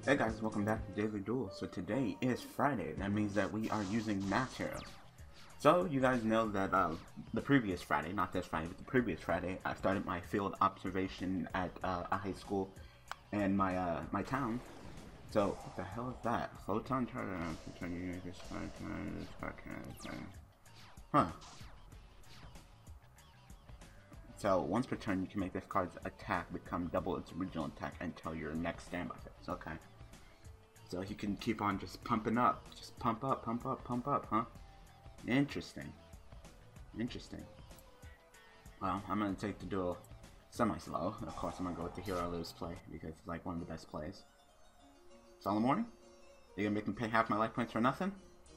Hey guys, welcome back to Daily Duel. So today is Friday. That means that we are using Max Heroes. So you guys know that the previous Friday, not this Friday, but the previous Friday, I started my field observation at a high school in my town. So what the hell is that? Photon charger. Huh. So once per turn, you can make this card's attack become double its original attack until your next standby phase. Okay. So you can keep on just pumping up. Just pump up, pump up, pump up, huh? Interesting. Interesting. Well, I'm going to take the duel semi-slow. Of course, I'm going to go with the Hero Lose play because it's like one of the best plays. Solemn Warning? You going to make me pay half my life points for nothing?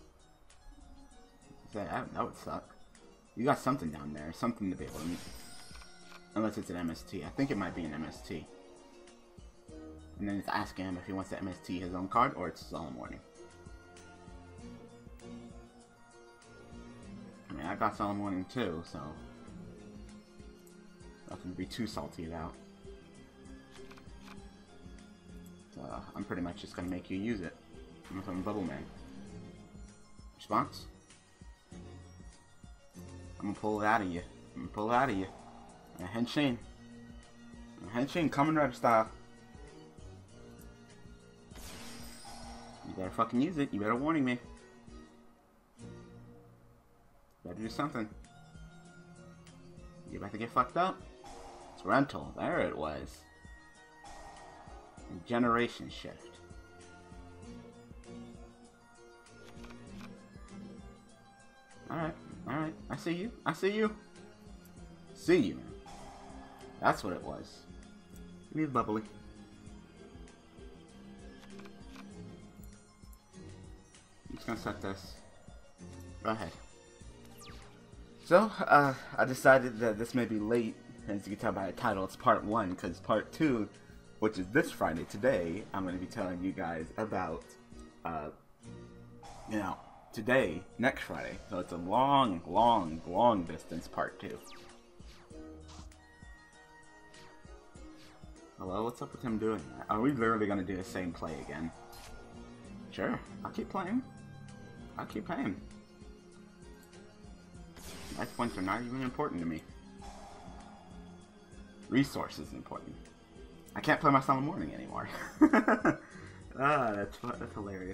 That would suck. You got something down there. Something to be able to meet. Unless it's an MST. I think it might be an MST. And then it's asking him if he wants to MST his own card or it's Solemn Warning. I mean, I got Solemn Warning too, so nothing to be too salty about. So, I'm pretty much just gonna make you use it. I'm from Bubble Man. Response? I'm gonna pull it out of you. I'm gonna pull it out of you. Henshin. Henshin, Kamen Rider style. You better fucking use it. You better warning me. Better do something. You about to get fucked up? It's rental. There it was. Generation shift. Alright. Alright. I see you. I see you. See you, man. That's what it was. Give me the bubbly. I'm just gonna set this. Go ahead. So, I decided that this may be late. As you can tell by the title, it's part 1, because part 2, which is this Friday, today, I'm going to be telling you guys about, you know, today, next Friday. So it's a long distance part 2. Hello, what's up with him doing that? Are we literally going to do the same play again? Sure, I'll keep playing. I'll keep playing. Life points are not even important to me. Resource is important. I can't play my Solemn Warning anymore. That's hilarious.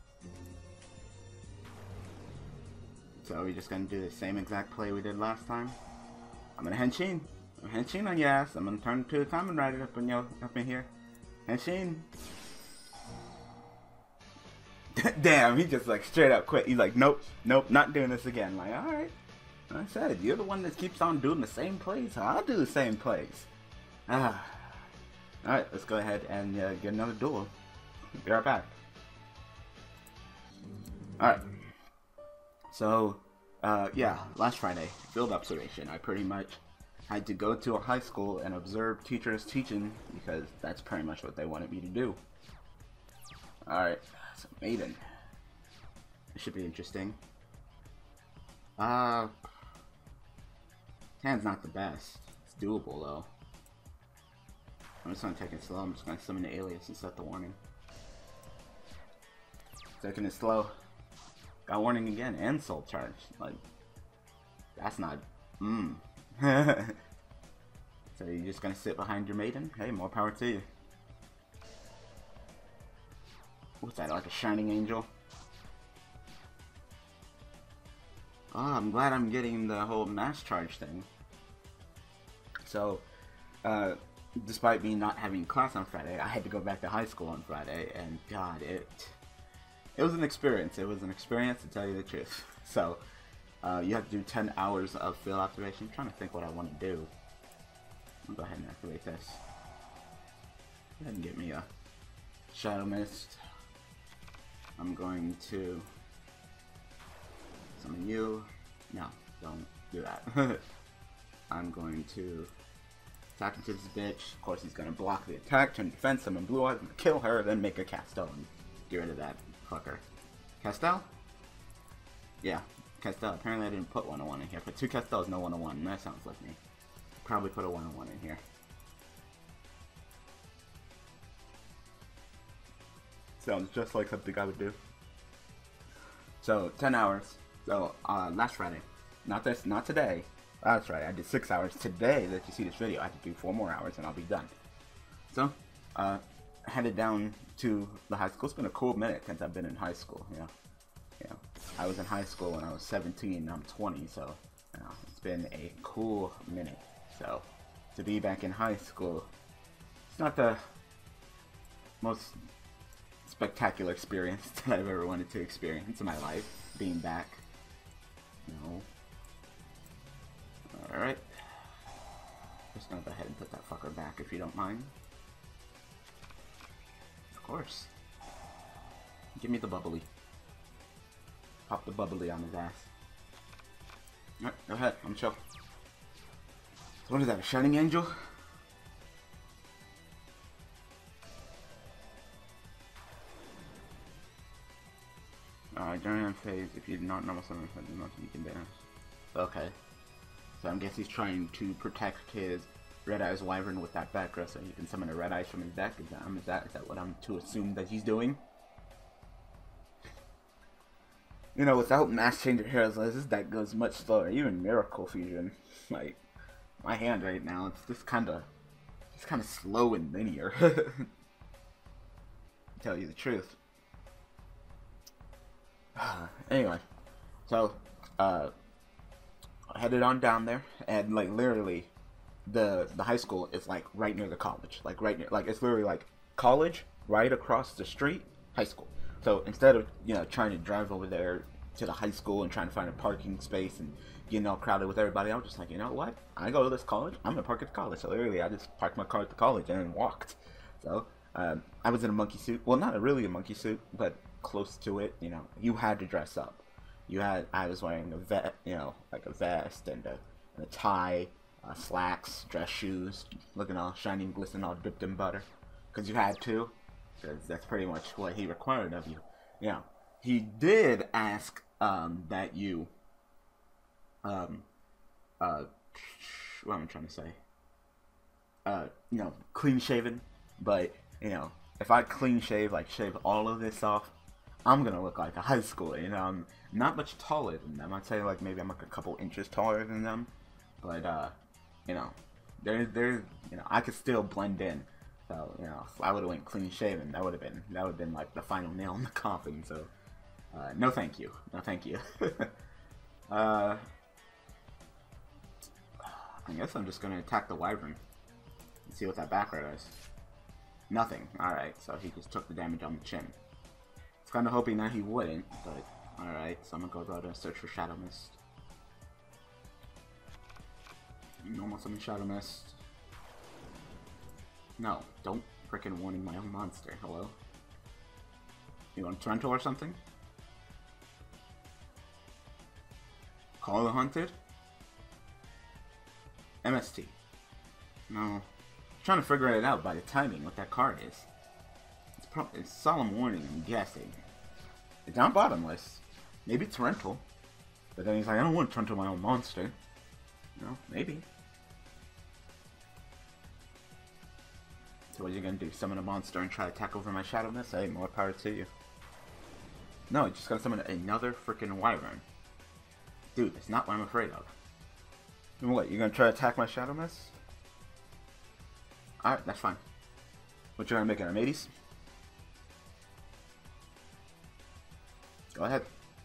So we're just gonna do the same exact play we did last time. I'm gonna Henshin. I'm Henshin on your ass. I'm gonna turn into a Kamen Rider up in here. Henshin. Damn, he just like straight up quit. He's like, nope, not doing this again. Like, alright. I said, you're the one that keeps on doing the same plays, so I'll do the same plays. Alright, let's go ahead and get another duel. Be right back. Alright. So, yeah, last Friday, field observation. I pretty much had to go to a high school and observe teachers teaching because that's pretty much what they wanted me to do. Alright, so Maiden. This should be interesting. Hand's not the best. It's doable though. I'm just gonna take it slow. I'm just gonna summon the alias and set the warning. Taking it slow. Got warning again and soul charge. Like, that's not. So you're just gonna sit behind your maiden? Hey, more power to you. What's that? Like a shining angel? Oh, I'm glad I'm getting the whole mass charge thing. So, despite me not having class on Friday, I had to go back to high school on Friday, and God, it was an experience. It was an experience, to tell you the truth. So, you have to do 10 hours of field observation. I'm trying to think what I want to do. I'll go ahead and activate this. Go ahead and get me a Shadow Mist. I'm going to summon you. No, don't do that. I'm going to attack into this bitch. Of course, he's going to block the attack, turn defense, summon Blue Eyes, kill her, then make a Castel and get rid of that fucker. Castel? Yeah, Castel. Apparently I didn't put 101 in here. Put 2 Castels, no 101. That sounds like me. Probably put a 101 in here. Sounds just like something I would do. So 10 hours. So last Friday, not today. That's right. I did 6 hours today. That you see this video, I have to do 4 more hours and I'll be done. So headed down to the high school. It's been a cool minute since I've been in high school. I was in high school when I was 17. I'm 20, so it's been a cool minute. So to be back in high school, it's not the most spectacular experience that I've ever wanted to experience in my life. Being back, no. All right, just gonna go ahead and put that fucker back if you don't mind. Of course. Give me the bubbly. Pop the bubbly on his ass. Alright, go ahead, I'm chill. So what is that, a shining angel? During that phase, if you do not normal summon something, you can dance. Okay. So I guess he's trying to protect his Red Eyes Wyvern with that background so he can summon a Red Eyes from his deck. Is that what I'm to assume that he's doing? You know, without Mass Changer Heroes, this deck goes much slower. Even Miracle Fusion, like my hand right now, it's just kind of slow and linear. To tell you the truth. Anyway, so headed on down there, and like literally, the high school is like right near the college, like right near, like it's literally like college right across the street, high school. So instead of trying to drive over there to the high school and trying to find a parking space and getting all crowded with everybody, I was just like, you know what? I go to this college, I'm gonna park at the college. So literally, I just parked my car at the college and then walked. So I was in a monkey suit. Well, not really a monkey suit, but close to it. You had to dress up. I was wearing a like a vest and a tie, slacks, dress shoes, looking all shiny and glistening, all dipped in butter, because you had to, because that's pretty much what he required of you. He did ask that you what am I trying to say? Clean shaven, but if I clean shave, like shave all of this off, I'm gonna look like a high schooler. I'm not much taller than them. I'd say like maybe I'm like a couple inches taller than them, but there's I could still blend in. So if I would have went clean shaven, that would have been like the final nail in the coffin. So no thank you, no thank you. I guess I'm just gonna attack the Wyvern and see what that background is. Nothing. Alright, so he just took the damage on the chin. I was kind of hoping that he wouldn't, but alright, so I'm gonna go out and search for Shadow Mist. Normal summon Shadow Mist. No, don't frickin' warning my own monster. Hello? You want Torrential or something? Call the Hunted? MST. No. I'm trying to figure it out by the timing, what that card is. It's Solemn Warning, I'm guessing. It's not bottomless. Maybe Torrential. But then he's like, I don't want Torrential my own monster. Maybe. So what are you gonna do? Summon a monster and try to attack over my Shadow Mist? Hey, more power to you. No, you just gotta summon another freaking Wyvern. Dude, that's not what I'm afraid of. And what, you gonna try to attack my Shadow Mist? Alright, that's fine. What, you gonna make it, Armades? Go ahead.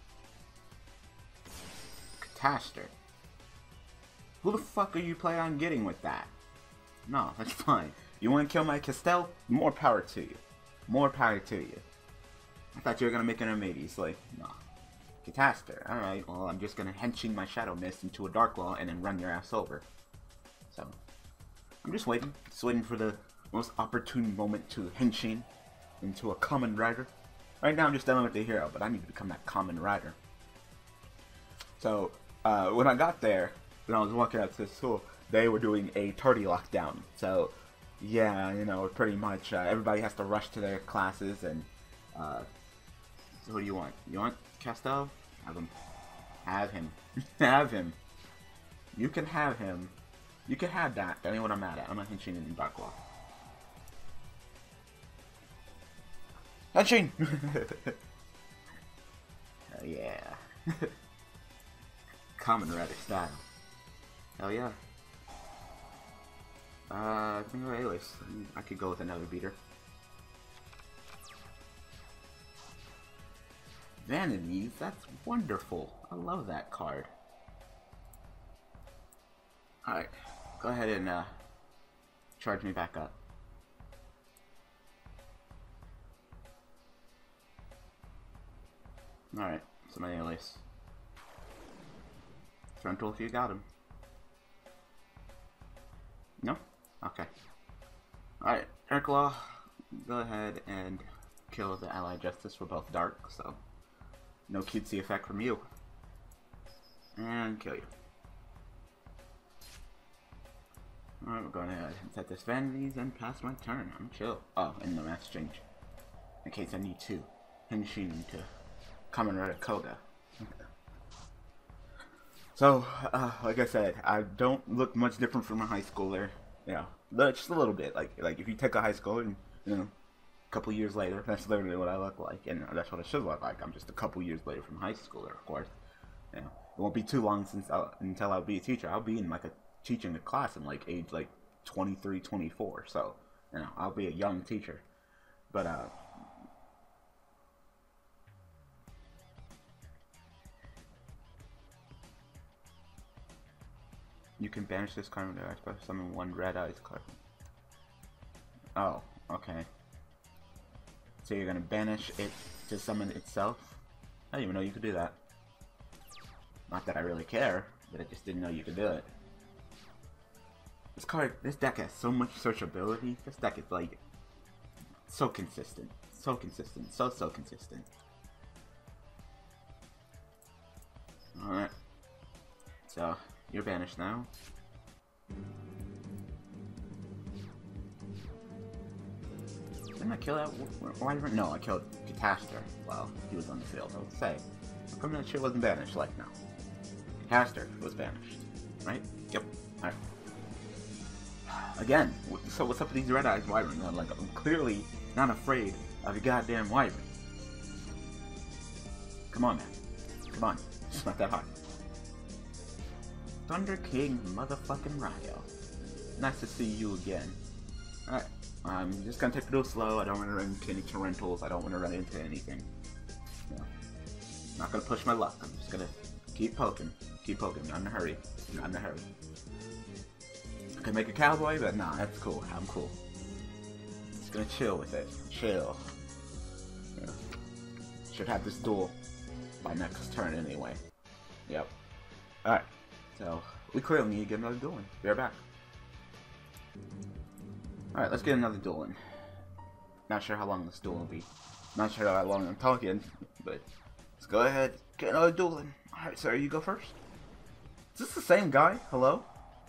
Catastor. Who the fuck are you planning on getting with that? No, that's fine. You want to kill my Castel? More power to you. More power to you. I thought you were gonna make an Armades. Like, no. Catastor. Alright, well, I'm just gonna henching my Shadow Mist into a Dark Law and then run your ass over. So, I'm just waiting. Just waiting for the most opportune moment to henching into a Common Rider. Right now I'm just dealing with the hero, but I need to become that Common Rider. So, when I got there, when I was walking out to the school, they were doing a tardy lockdown. So, yeah, pretty much everybody has to rush to their classes, and so what do you want? You want Castel? Have him. Have him. Have him. You can have him. You can have that. That ain't what I'm mad at. I'm not henching in Dark Law. Henshin! Hell yeah. Common Rider style. Hell yeah. Anyways, I could go with another beater. Vanities, that's wonderful. I love that card. Alright, go ahead and charge me back up. Alright, so my alias. Frontal if you got him. No? Okay. Alright, Urklaw, go ahead and kill the Allied Justice. We're both dark, so no cutesy effect from you. And kill you. Alright, we're going to set this vanities and pass my turn. I'm chill. Oh, and the mass change. In case I need to. Henshin to Kamen Rider Koga. So, like I said, I don't look much different from a high schooler. You know, just a little bit. Like if you take a high schooler and, you know, a couple years later, that's literally what I look like. And that's what I should look like. I'm just a couple years later from high schooler, of course. You know, it won't be too long until I'll be a teacher. I'll be in like teaching a class in like age like 23, 24. So, you know, I'll be a young teacher. But, you can banish this card when I summon one red eyes card. Oh, okay. So you're gonna banish it to summon itself? I didn't even know you could do that. Not that I really care, but I just didn't know you could do it. This deck has so much searchability. This deck is like so consistent. So consistent. So consistent. Alright. So, you're banished now. Didn't I kill that? Why? No, I killed Catastor while he was on the field. I would say. How come that shit wasn't banished like now? Catastor was banished. Right? Yep. Alright. Again, so what's up with these Red Eyes Wyvern? I'm clearly not afraid of your goddamn Wyvern. Come on, man. Come on. It's not that hard. Thunder King motherfucking Ryo. Nice to see you again. Alright, I'm just gonna take it real slow. I don't want to run into any torrentals. I don't want to run into anything. No. Not gonna push my luck. I'm just gonna keep poking. Keep poking. Not in a hurry. Not in a hurry. I could make a cowboy, but nah, that's cool. I'm cool. Just gonna chill with it. Chill. Yeah. Should have this duel by next turn anyway. Yep. Alright. So, we clearly need to get another duel in. Be right back. Alright, let's get another duel in. Not sure how long this duel will be. Not sure how long I'm talking, but let's go ahead, get another duel in. Alright, sir, you go first. Is this the same guy? Hello?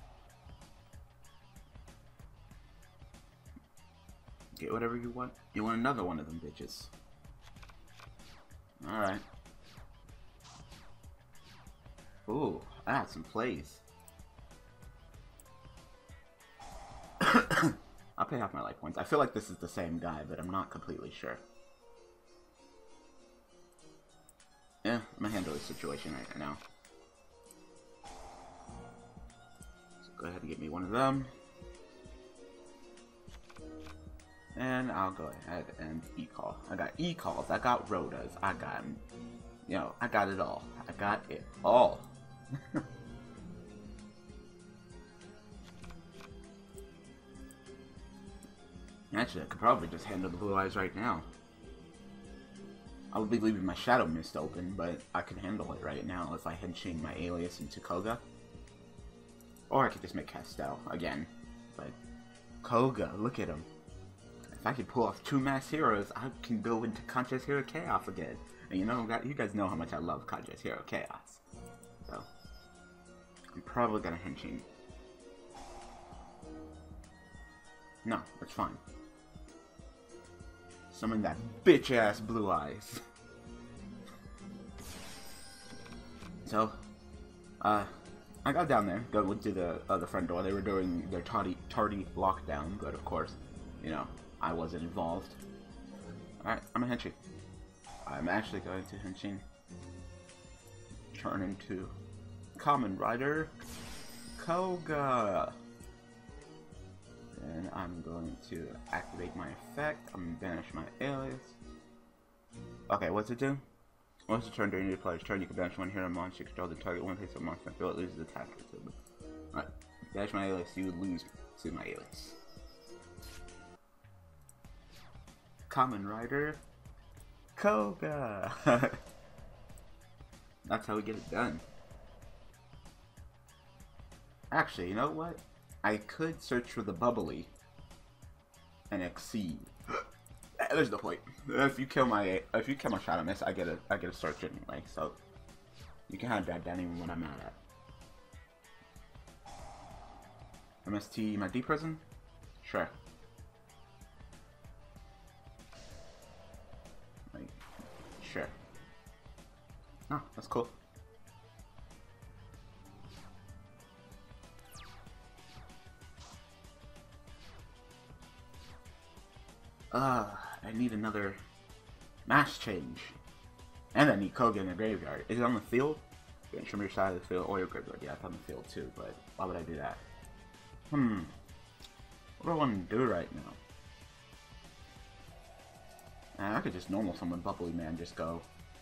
Get whatever you want. You want another one of them bitches. Alright. Ooh, I had some plays. I'll pay half my life points. I feel like this is the same guy, but I'm not completely sure. Yeah, I'm gonna handle this situation right now. So go ahead and get me one of them. And I'll go ahead and E-Call. I got E-Calls, I got Rotas, I got, you know, I got it all. I got it all. Actually, I could probably just handle the Blue Eyes right now. I would be leaving my Shadow Mist open, but I can handle it right now if I Henshin my alias into Koga. Or I could just make Castel again. But Koga, look at him. If I could pull off 2 mass heroes, I can go into Conscious Hero Chaos again. And you know, you guys know how much I love Conscious Hero Chaos. So, I'm probably gonna Henshin. No, that's fine. Summon that bitch-ass Blue Eyes. So, I got down there, went to the front door. They were doing their tardy lockdown, but of course, you know, I wasn't involved. Alright, I'm a Henshin. I'm actually going to Henshin turn into Kamen Rider Koga. And I'm going to activate my effect. I'm going to banish my alias. Okay, what's it do? Once you turn during your player's turn, you can banish one hero monster, control the target one face of monster until it loses attack. Alright, banish my alias, you would lose to my alias. Kamen Rider Koga. That's how we get it done. Actually, you know what? I could search for the bubbly and exceed. There's no point. If you kill my shot I miss, I get a search anyway. So you can have that down even when I'm mad at. MST my D prison? Sure. Like, sure. Oh, that's cool. I need another mass change. And I need Koga in the graveyard. Is it on the field? Yeah, from your side of the field or your graveyard. Yeah, it's on the field too, but why would I do that? What do I want to do right now? I could just normal summon Bubbly Man, just go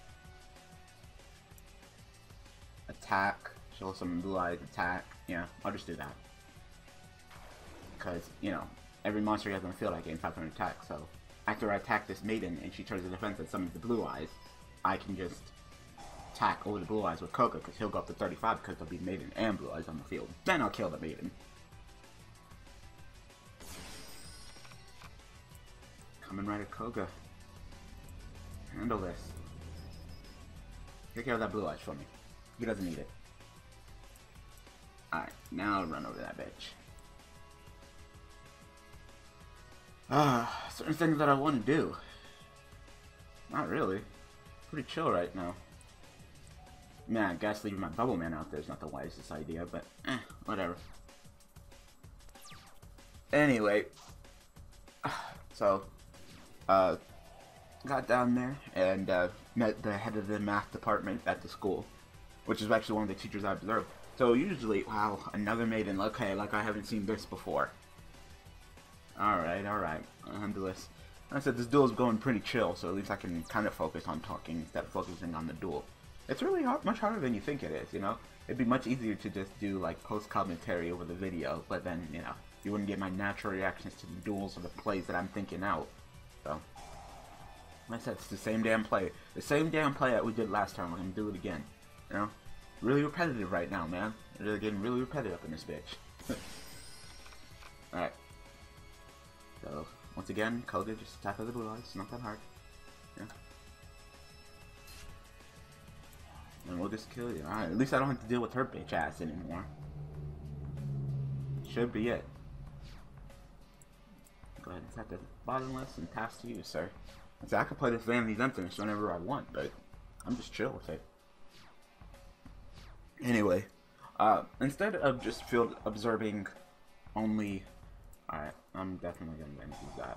attack, show some blue eyes, attack. Yeah, I'll just do that. Because, you know, every monster he has on the field I gain 500 attack, so after I attack this maiden and she turns the defense and summons the blue eyes, I can just attack over the blue eyes with Koga because he'll go up to 35 because there'll be maiden and blue eyes on the field. Then I'll kill the maiden. Kamen Rider Koga. Handle this. Take care of that blue eyes for me. He doesn't need it. Alright, now I'll run over that bitch. Certain things that I want to do. Not really. Pretty chill right now. Man, I guess leaving my Bubble Man out there is not the wisest idea, but whatever. Anyway, so, got down there and met the head of the math department at the school, which is actually one of the teachers I observed. So usually, wow, another maiden, okay, like I haven't seen this before. Alright, I'll handle this. Like I said, this duel is going pretty chill, so at least I can kind of focus on talking instead of focusing on the duel. It's really much harder than you think it is, you know? It'd be much easier to just do, like, post-commentary over the video, but then, you know, you wouldn't get my natural reactions to the duels or the plays that I'm thinking out. So, like I said, it's the same damn play. The same damn play that we did last time, we're gonna do it again. You know? Really repetitive right now, man. They're getting really repetitive in this bitch. Alright. So, once again, Koga, just attack with the blue eyes. It's not that hard. Yeah. And we'll just kill you. Alright, at least I don't have to deal with her bitch ass anymore. Should be it. Go ahead and attack the bottomless and pass to you, sir. So I can play this Vanity's Emptiness whenever I want, but I'm just chill with it. Anyway, instead of just field observing only... Alright, I'm definitely going to use that.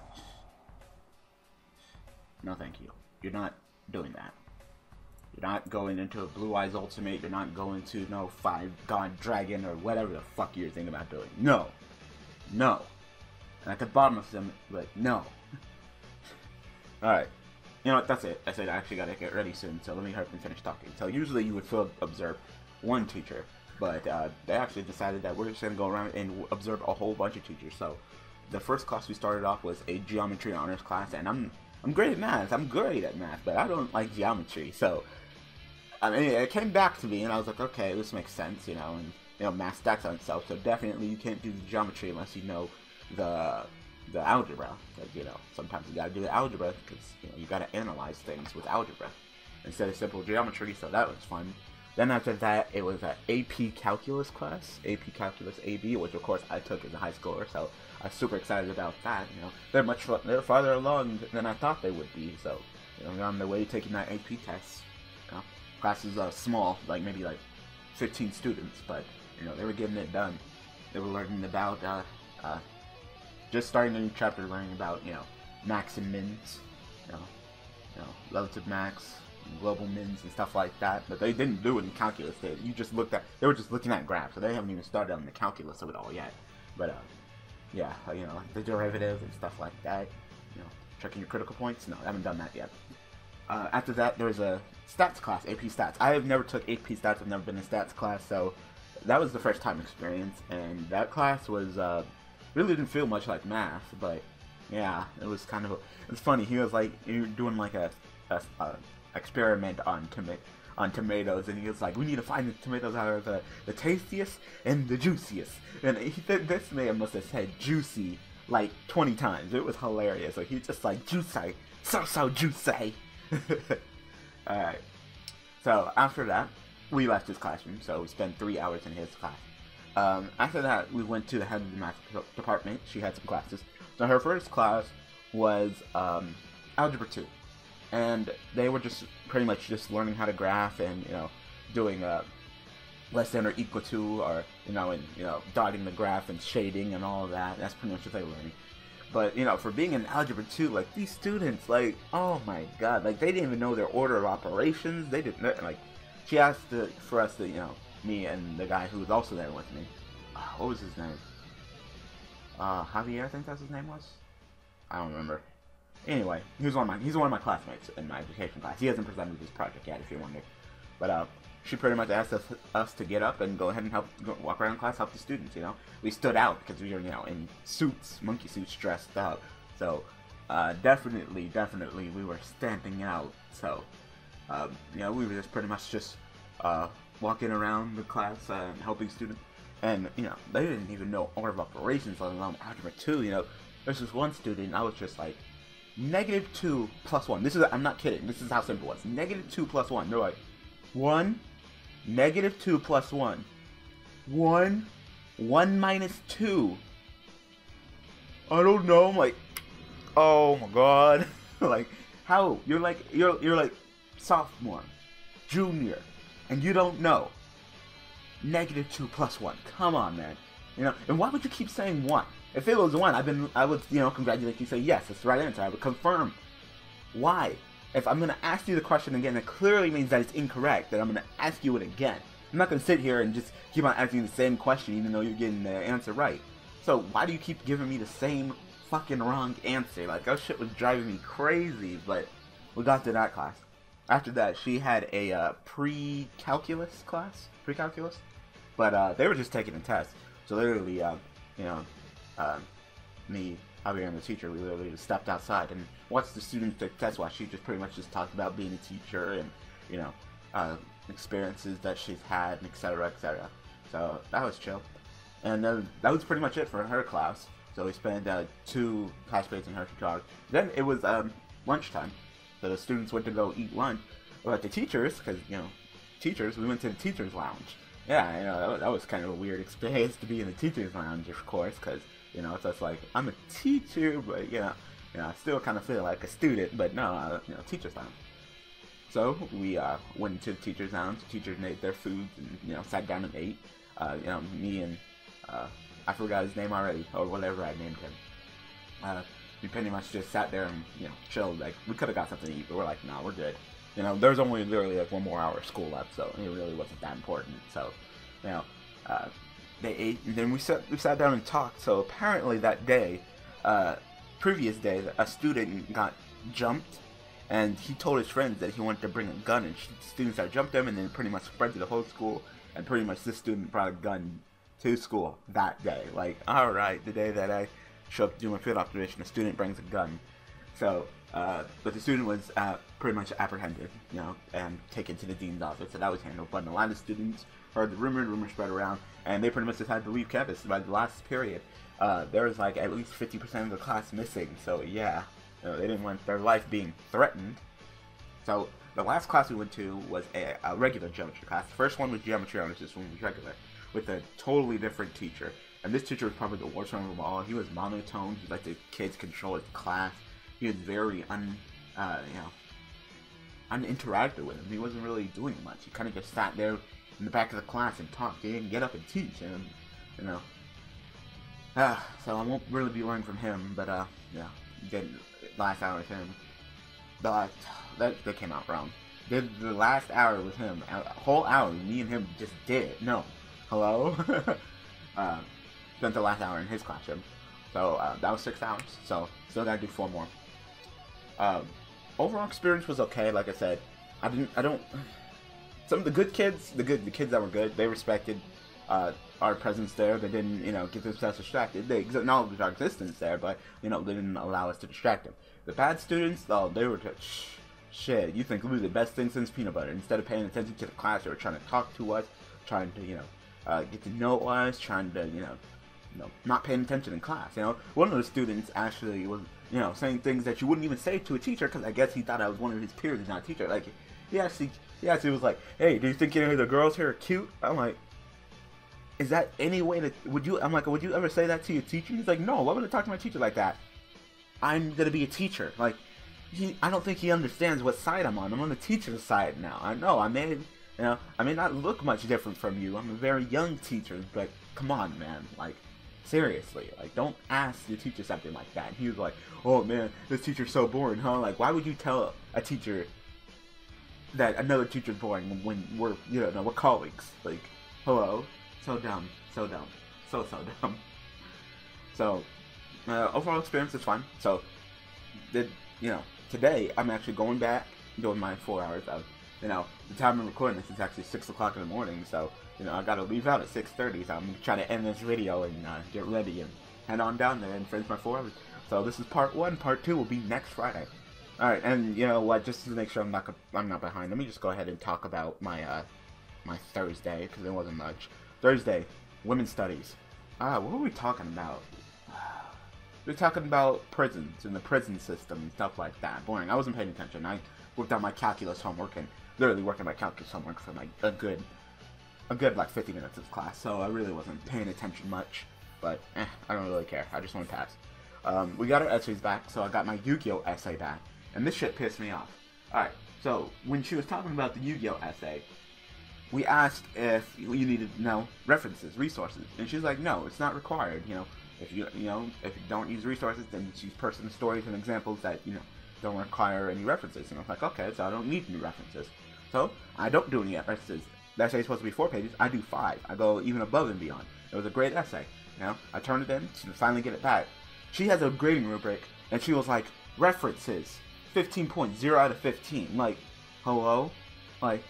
No thank you. You're not doing that. You're not going into a Blue Eyes Ultimate. You're not going to no 5-God Dragon or whatever the fuck you're thinking about doing. No. No. And I could bottom of them, but no. Alright. You know what, that's it. I said I actually gotta get ready soon, so let me hurry up and finish talking. So usually you would field observe one teacher, but they actually decided that we're just gonna go around and observe a whole bunch of teachers. So the first class we started off was a geometry honors class, and I'm great at math. I'm great at math, but I don't like geometry. So I mean, it came back to me, and I was like, okay, this makes sense, you know. And you know, math stacks on itself, so definitely you can't do the geometry unless you know the algebra. Because you know, sometimes you gotta do the algebra because you know you gotta analyze things with algebra instead of simple geometry. So that was fun. Then after that, it was an AP Calculus class, AP Calculus AB, which of course I took as a high schooler, so I was super excited about that. You know, they're farther along than I thought they would be. So you know, they're on their way to taking that AP test. You know, classes are small, like maybe like 15 students, but you know they were getting it done. They were learning about just starting a new chapter, learning about you know max and mins, you know, relative max, global mins, and stuff like that. But they didn't do it in calculus. They were just looking at graphs, so they haven't even started on the calculus of it all yet. But yeah, like the derivative and stuff like that. Checking your critical points. No, I haven't done that yet. After that, there's a stats class, AP Stats. I have never took AP Stats. I've never been in stats class, so that was the first time experience. And that class was really didn't feel much like math, but yeah, it was kind of. It's funny. He was like, you're doing like a experiment on tomatoes, and he was like, we need to find the tomatoes that are the tastiest and the juiciest. And this man must have said juicy like 20 times. It was hilarious. Like, he's just like, juicy, so juicy. Alright. So after that, we left his classroom, so we spent 3 hours in his class. After that, we went to the head of the math department. She had some classes. So her first class was Algebra 2. And they were just pretty much just learning how to graph and, doing less than or equal to, or, and, dotting the graph and shading and all of that. That's pretty much what they were learning. But, for being in Algebra 2, like, these students, like, oh my god, like, they didn't even know their order of operations. They didn't, like, she asked for us to, me and the guy who was also there with me. What was his name? Javier, I think that's his name was? I don't remember. Anyway, he's one of my classmates in my education class. He hasn't presented his project yet, if you're wondering. But, she pretty much asked us to get up and go ahead and walk around class, help the students, We stood out because we were, in suits, monkey suits, dressed up. So, definitely, we were standing out. So, we were just pretty much just, walking around the class and helping students. And, they didn't even know order of operations, let alone Algebra 2, There's this one student, I was just like, -2 plus 1. I'm not kidding, this is how simple it was. -2 plus 1. They're like, 1, -2 plus 1. 1 minus 2. I don't know. I'm like, oh my god. Like, how? You're like sophomore, junior, and you don't know. -2 plus 1. Come on, man. And why would you keep saying 1? If it was 1, I would, congratulate you, say yes, that's the right answer. I would confirm. Why? If I'm gonna ask you the question again, it clearly means that it's incorrect. That I'm gonna ask you it again. I'm not gonna sit here and just keep on asking the same question, even though you're getting the answer right. So why do you keep giving me the same fucking wrong answer? Like, that shit was driving me crazy. But we got to that class. After that, she had a pre-calculus class, but they were just taking a test. So literally, me, Javier, and the teacher, we literally just stepped outside and watched the students take tests while she just pretty much just talked about being a teacher and, experiences that she's had, and etc., etc. So that was chill. And that was pretty much it for her class. So we spent 2 class periods in her charge. Then it was lunchtime. So the students went to go eat lunch. But the teachers, because, teachers, we went to the teacher's lounge. Yeah, that was kind of a weird experience to be in the teacher's lounge, of course, because, it's just like, I'm a teacher, but, I still kind of feel like a student, but no, teacher's lounge. So we went into the teacher's lounge. The teachers made their food and, sat down and ate. Me and, I forgot his name already, or whatever I named him. We pretty much just sat there and, chilled. Like, we could have got something to eat, but we're like, nah, we're good. There's only literally like 1 more hour of school left, so it really wasn't that important. So, they ate, and then we sat down and talked. So apparently that day, previous day, a student got jumped, and he told his friends that he wanted to bring a gun, and students had jumped him, and then pretty much spread to the whole school, and pretty much this student brought a gun to school that day. Like, alright, the day that I show up to do my field observation, a student brings a gun. So, but the student was pretty much apprehended, and taken to the dean's office, so that was handled. But a lot of students heard the rumor spread around, and they pretty much decided to leave campus. By the last period, there was like at least 50% of the class missing, so yeah, they didn't want their life being threatened. So the last class we went to was a regular geometry class. The first one was geometry honors, this one was regular, with a totally different teacher. And this teacher was probably the worst one of them all. He was monotone. He let the kids control his class. He was very uninteractive with him. He wasn't really doing much. He kind of just sat there in the back of the class and talked. He didn't get up and teach, and so I won't really be learning from him. But yeah, did last hour with him. the that came out wrong. Did the last hour with him, a whole hour, me and him just did it. No, hello. Spent the last hour in his classroom, so that was 6 hours. So still gotta do 4 more. Overall experience was okay. Like I said, I don't. Some of the good kids, the kids that were good, they respected our presence there. They didn't, get themselves distracted. They acknowledged our existence there, but they didn't allow us to distract them. The bad students, oh, they were just shit. You think we were the best thing since peanut butter? Instead of paying attention to the class, they were trying to talk to us, trying to get to know us, trying to not paying attention in class. One of the students actually was saying things that you wouldn't even say to a teacher, because I guess he thought I was one of his peers and not a teacher. Like he actually was like, "Hey, do you think any of the girls here are cute?" I'm like, "Is that any way to would you?" I'm like, "Would you ever say that to your teacher?" He's like, "No, why would I talk to my teacher like that? I'm gonna be a teacher." Like I don't think he understands what side I'm on. I'm on the teacher's side now. I know I may not look much different from you. I'm a very young teacher, but come on, man, like. Seriously, like, don't ask your teacher something like that. And he was like, "Oh man, this teacher's so boring, huh?" Like, why would you tell a teacher that another teacher's boring when we're we're colleagues? Like, hello, so dumb, so dumb, so dumb. So overall experience is fun. So today I'm actually going back doing my 4 hours of the time I'm recording this is actually 6 o'clock in the morning. So I gotta leave out at 6:30, so I'm trying to end this video and get ready and head on down there and finish my 4 hours. So this is part 1. Part 2 will be next Friday. Alright, and you know what, just to make sure I'm not behind, let me just go ahead and talk about my my Thursday, because there wasn't much. Thursday, women's studies. What were we talking about? We were talking about prisons and the prison system and stuff like that. Boring. I wasn't paying attention. I worked on my calculus homework and literally working my calculus homework for like a good like 50 minutes of class, so I really wasn't paying attention much, but I don't really care. I just want to pass. We got our essays back, so I got my Yu-Gi-Oh essay back, and this shit pissed me off. Alright, so when she was talking about the Yu-Gi-Oh essay, we asked if you needed references, resources, and she's like, no, it's not required. If you don't use resources, then just use personal stories and examples that don't require any references. And I was like, okay, so I don't need any references, so I don't do any references. The essay is supposed to be 4 pages. I do 5. I go even above and beyond. It was a great essay. I turned it in to finally get it back. She has a grading rubric, and she was like, references, 15 points, 0 out of 15. Like, hello? Like,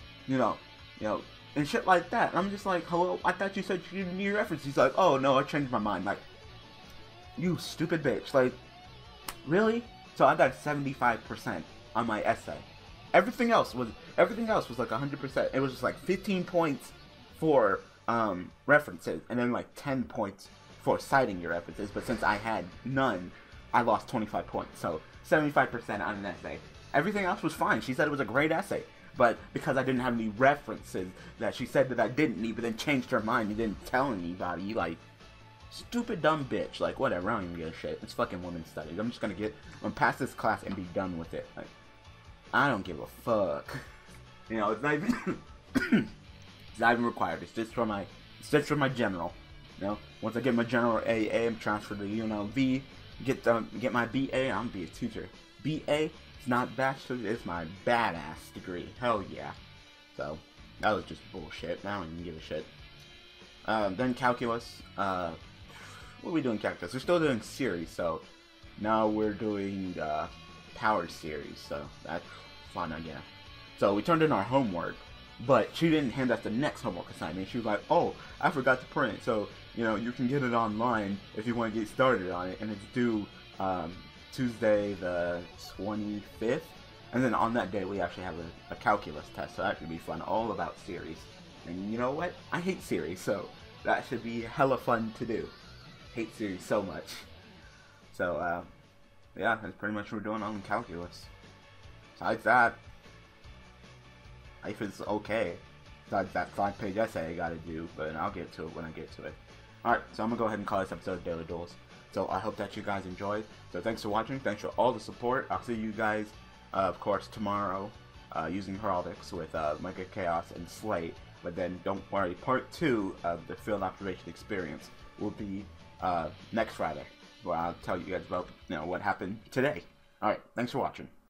and shit like that. I'm just like, hello? I thought you said you didn't need references. She's like, oh, no, I changed my mind. Like, you stupid bitch. Like, really? So I got 75% on my essay. Everything else was like 100%. It was just like 15 points for references, and then like 10 points for citing your references. But since I had none, I lost 25 points. So 75% on an essay. Everything else was fine. She said it was a great essay, but because I didn't have any references that she said that I didn't need, but then changed her mind and didn't tell anybody, like, stupid dumb bitch. Like, whatever. I don't even give a shit. It's fucking women's studies. I'm just gonna pass this class and be done with it. Like, I don't give a fuck. It's not even it's not even required. It's just for my general. Once I get my general AA, I'm transferred to V. Get my BA. I'm gonna be a teacher. BA. It's not bachelor's. It's my badass degree. Hell yeah. So that was just bullshit. I don't even give a shit. Then calculus. What are we doing calculus? We're still doing series. So now we're doing power series. So that's fun again. So we turned in our homework, but she didn't hand us the next homework assignment. She was like, oh, I forgot to print, so you can get it online if you want to get started on it, and it's due Tuesday the 25th, and then on that day we actually have a calculus test, so that should be fun, all about series. And you know what, I hate series, so that should be hella fun to do. Hate series so much. So yeah, that's pretty much what we're doing on calculus. Besides that, life is okay. Besides that 5-page essay I gotta do, but I'll get to it when I get to it. Alright, so I'm gonna go ahead and call this episode of Daily Duels. So I hope that you guys enjoyed. So thanks for watching. Thanks for all the support. I'll see you guys, of course, tomorrow using Heraldics with Mega Chaos and Slate. But then don't worry, part 2 of the field observation experience will be next Friday, where I'll tell you guys about what happened today. Alright, thanks for watching.